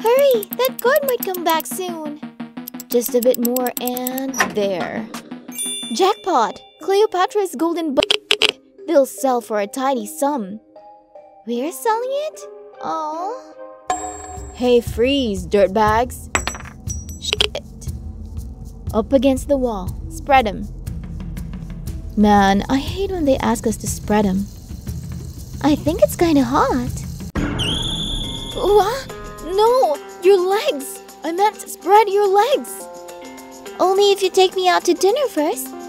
Hurry! That card might come back soon. Just a bit more and there. Jackpot! Cleopatra's golden book. They'll sell for a tiny sum. We're selling it? Oh. Hey, freeze, dirtbags. Shit. Up against the wall. Spread 'em. Man, I hate when they ask us to spread 'em. I think it's kinda hot. What? No! Your legs! I meant spread your legs! Only if you take me out to dinner first.